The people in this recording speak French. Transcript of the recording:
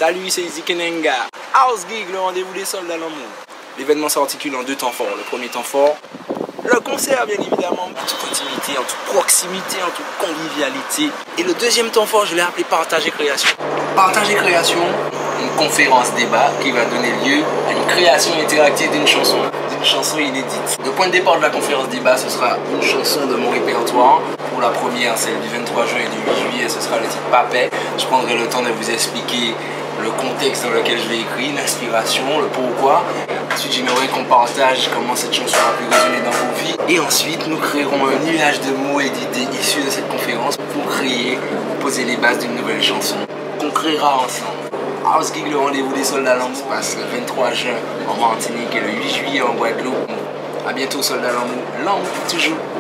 Salut, c'est Izzy Kenenga. House Gig, le rendez-vous des soldats l'amour. L'événement s'articule en deux temps forts. Le premier temps fort, le concert bien évidemment, en toute intimité, en toute proximité, en toute convivialité. Et le deuxième temps fort, je l'ai appelé Partage et Création. Partage et Création, une conférence débat qui va donner lieu à une création interactive d'une chanson inédite. Le point de départ de la conférence débat, ce sera une chanson de mon répertoire. Pour la première, celle du 23 juin et du 8 juillet, ce sera le titre Papet. Je prendrai le temps de vous expliquer le contexte dans lequel je vais écrire, l'inspiration, le pourquoi. Ensuite, j'aimerais qu'on partage comment cette chanson a pu résonner dans vos vies. Et ensuite, nous créerons un nuage de mots et d'idées issus de cette conférence pour poser les bases d'une nouvelle chanson qu'on créera ensemble. House Gig, le rendez-vous des soldats l'amour, se passe le 23 juin en Martinique et le 8 juillet en Guadeloupe. A bientôt, soldats l'amour. L'amour pour toujours.